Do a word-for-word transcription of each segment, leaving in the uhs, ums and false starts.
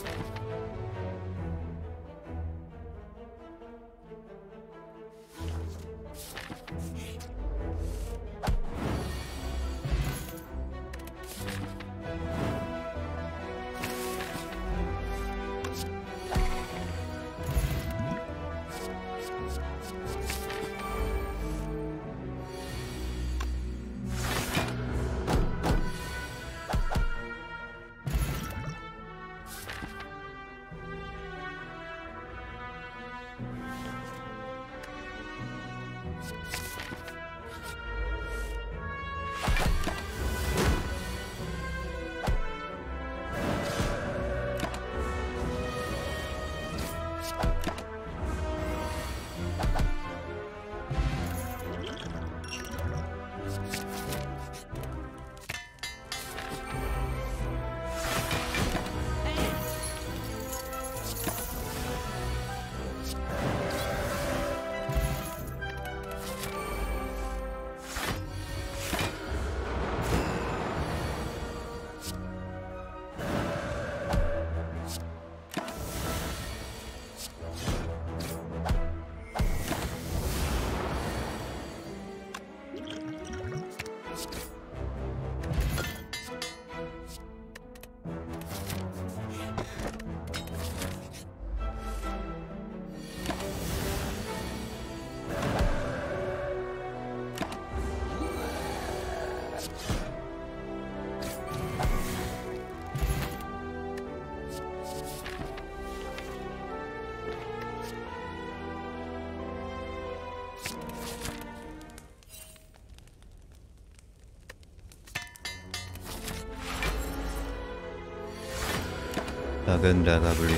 작은 라가블린.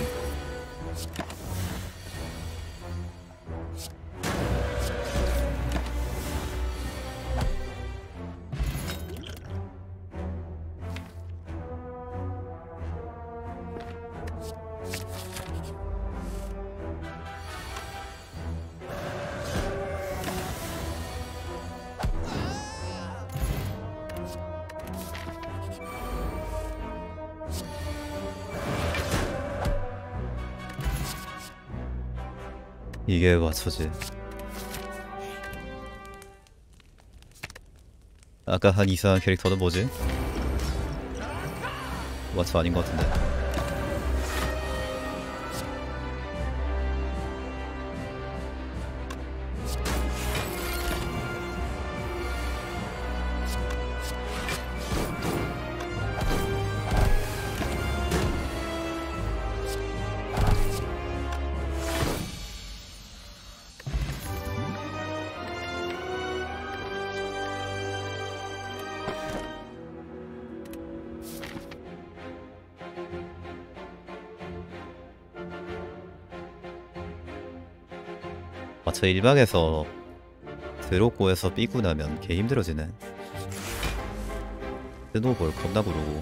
이게 와초지. 아까 한 이상한 캐릭터는 뭐지? 와초 아닌 것 같은데. 와초 일 박에서 드롭고에서 삐고 나면 개 힘들어지네. 스노볼 겁나 부르고.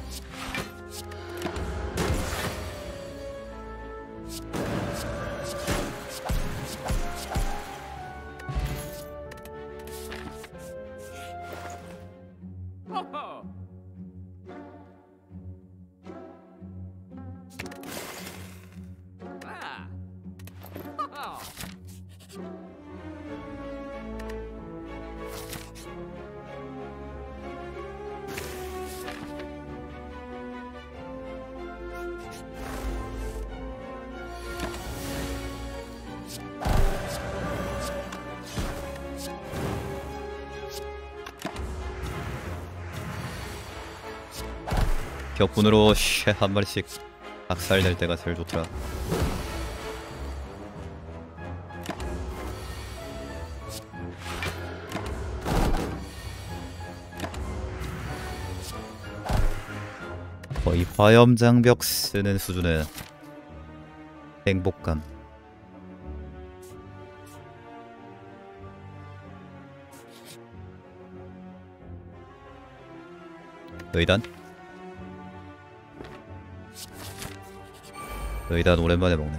격분으로 쉐 한 마리씩 박살낼 때가 제일 좋더라. 거의 화염장벽 쓰는 수준의 행복감. 의단? 의단 오랜만에 먹네.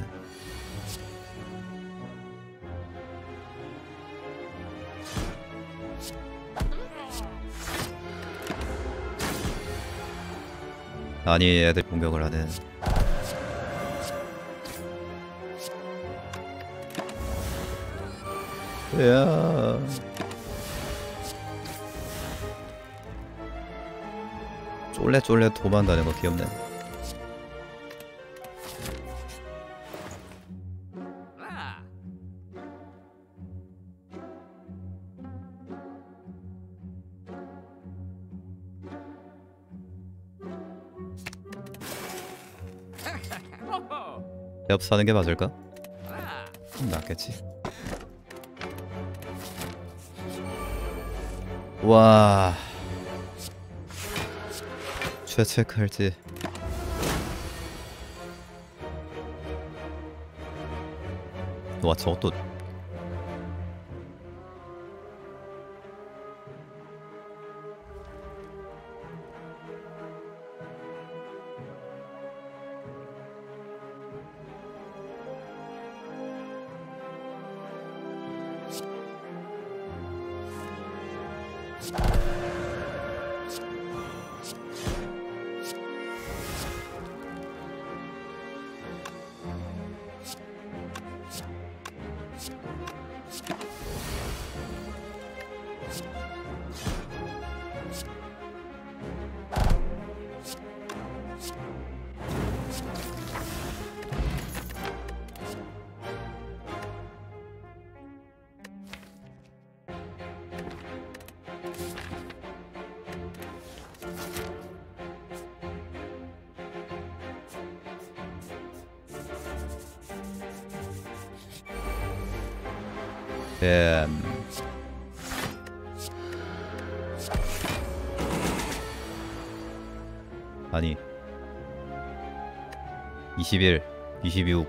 아니, 애들 공격을 하네. 야. 쫄래 쫄래 도망가는 거 귀엽네. 옆 사는 게 맞을까? 낫겠지. 와, 죄책할지. 와, 저거 또 뱀. 아니 이십일, 이십육.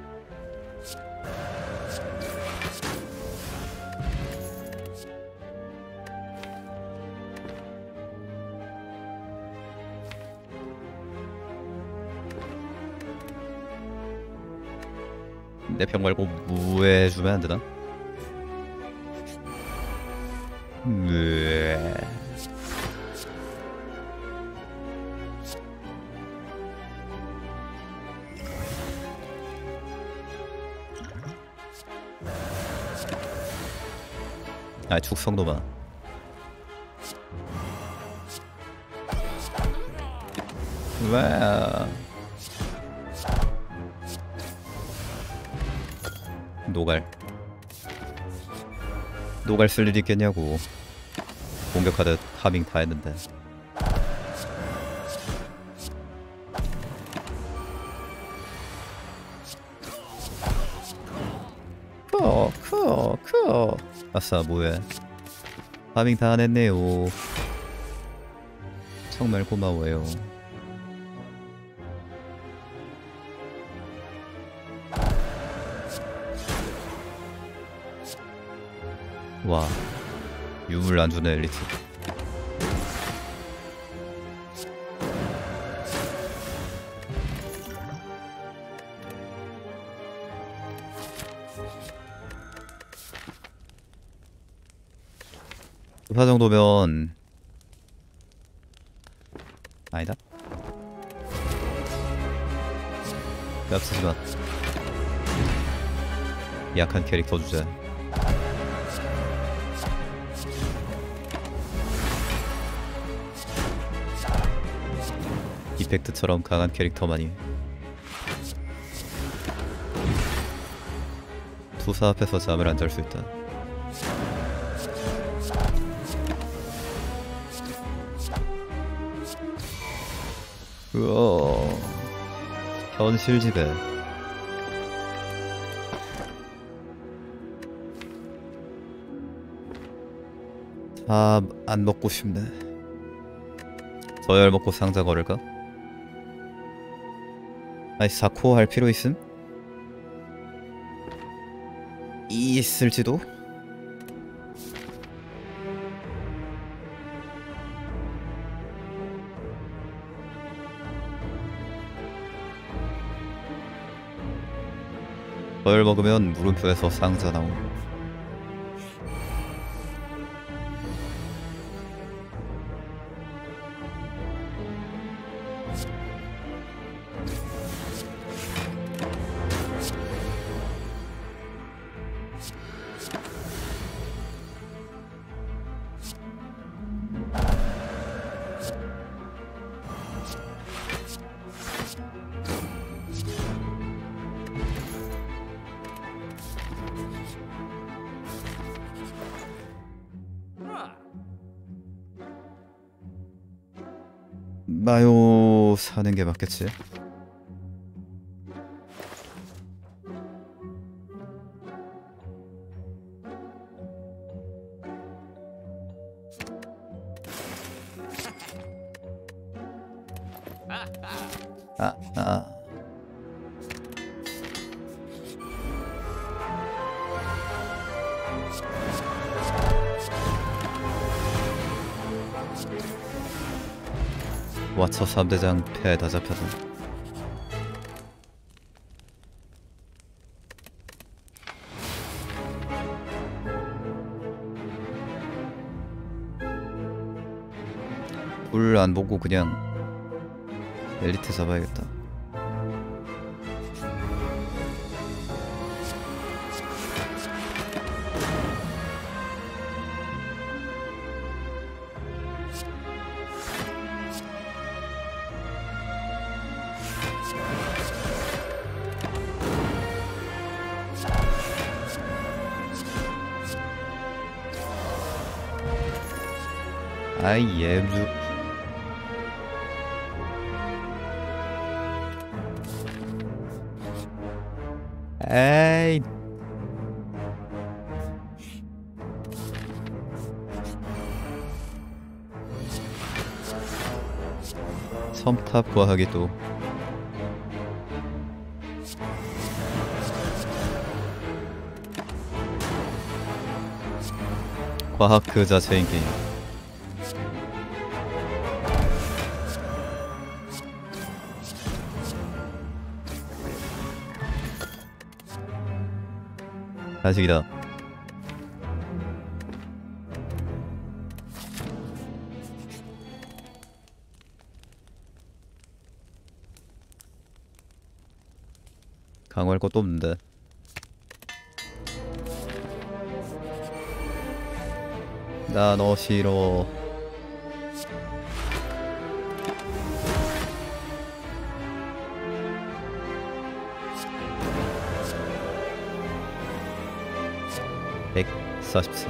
내 병 말고 무해주면 안 되나? 으에. 아, 축성도마. 와. 노갈. 노갈 쓸 일 있겠냐고. 공격하듯 하밍 다 했는데. 커, 커, 커. 아싸, 뭐해. 하밍 다 했네요. 정말 고마워요. 와, 유물 안 주네 엘리트. 급파 정도면 아니다. 납치지마. 약한 캐릭터 주제. 이펙트처럼 강한 캐릭터만이 투사 앞에서 잠을 안 잘 수 있다. 우와, 현실 지배. 다 안 먹고 싶네. 저열 먹고 상자 걸을까? 아니, 사코 할 필요 있음? 있을지도? 저열 먹으면 물음표에서 상자 나옴. 마요 사는 게 맞겠지. 아, 아. 와처 삼 대장 패 다 잡혀서 불 안 보고 그냥 엘리트 잡아야겠다. 아이 예무 에이 섬탑 과학이 또 과학 그 자체인 게임. 자식이다. 강화할 것도 없는데. 나 너 싫어. 백사십사.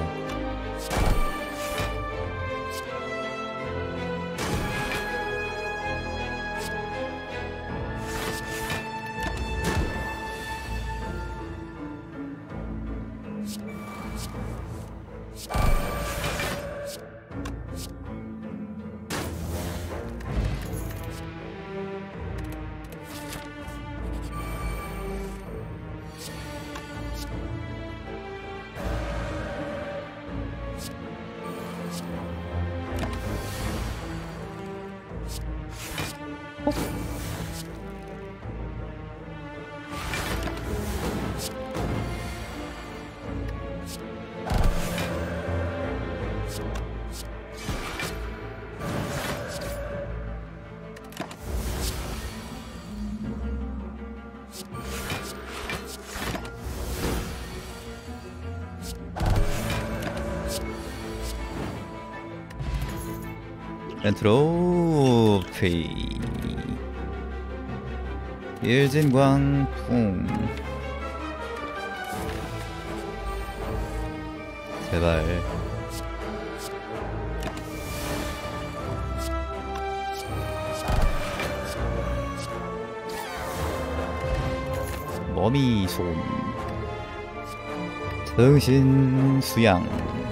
엔트로피 일진광풍 제발. 머미손 정신 수양.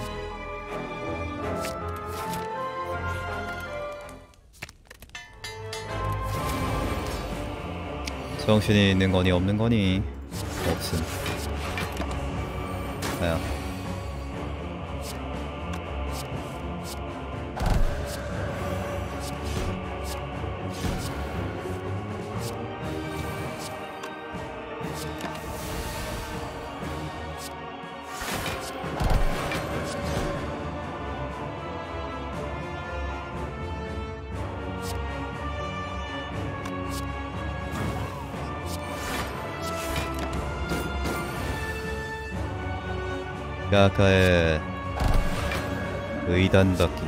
정신이 있는 거니 없는 거니? 없음. 야. 가카의 의단받기.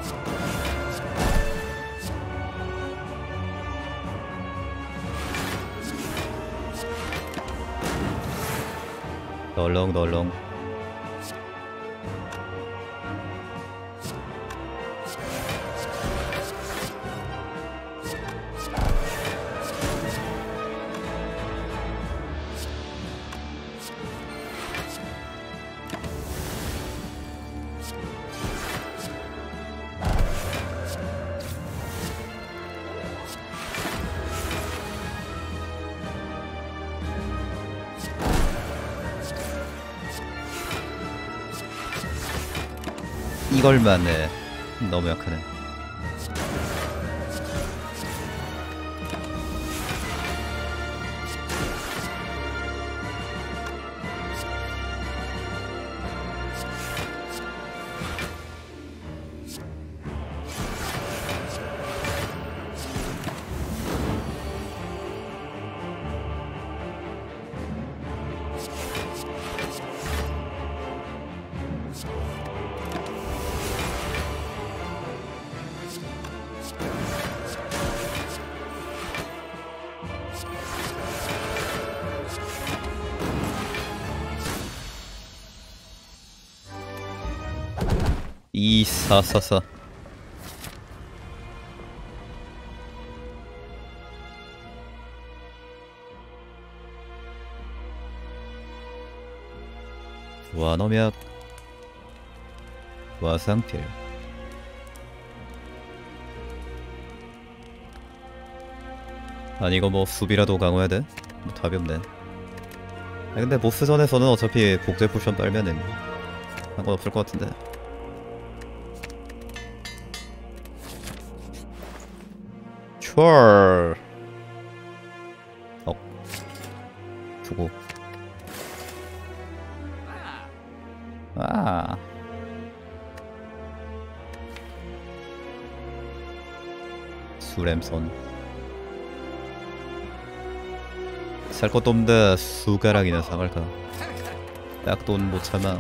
널렁널렁. 이걸만 해. 너무 약하네. 이사사사. 완어맥 와상필. 아니 이거 뭐 수비라도 강화해야 돼? 뭐 답이 없네. 아니 근데 보스전에서는 어차피 복제 포션 빨면은 상관없을 것 같은데. 슈얼. 어 두고. 아 수렘선. 살 것도 없는데 수가락이나 사갈까. 딱 돈 못 참아.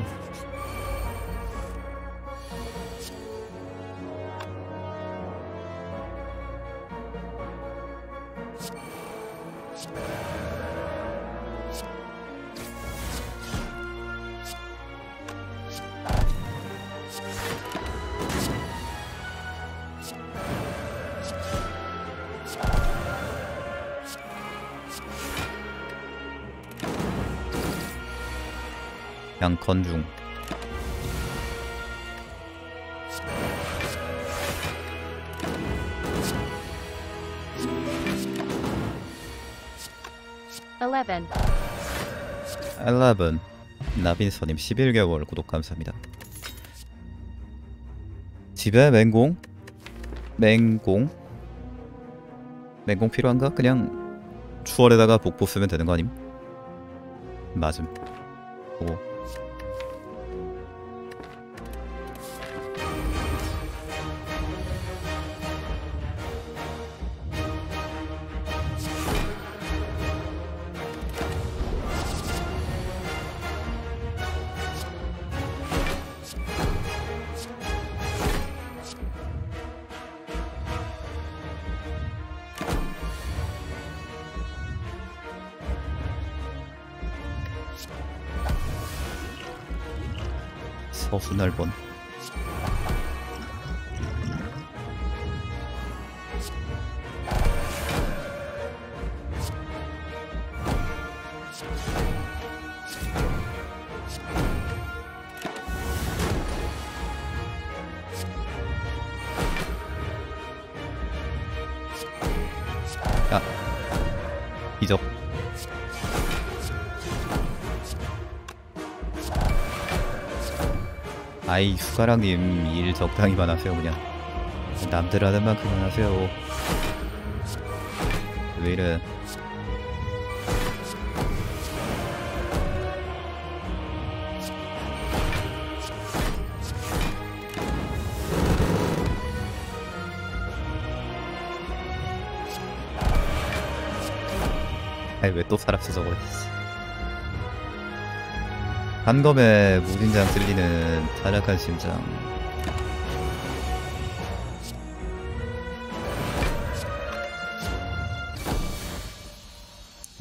양컨중. eleven. eleven. 나빈서님 십일 개월 구독 감사합니다. 집에 맹공? 맹공? 맹공 필요한가? 그냥 추월에다가 복부 쓰면 되는 거 아님? 맞음. 오. 서순할번. 야 이적. 아이 숟가락님 일 적당히만 하세요. 그냥 남들 하는 만큼만 하세요. 왜 이래. 아이 왜 또 사랍스 저거 했어. 한검에 무긴장 찔리는 타락한 심장.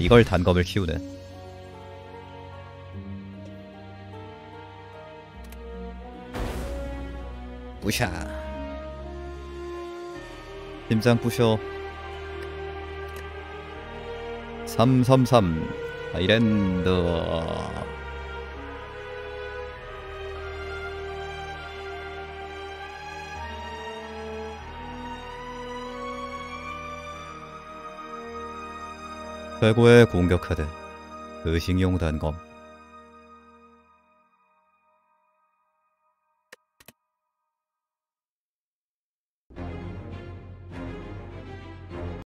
이걸 단검을 키우네. 부샤. 심장 부셔. 삼삼삼 아이랜드. 최고의 공격 카드 의식용 단검.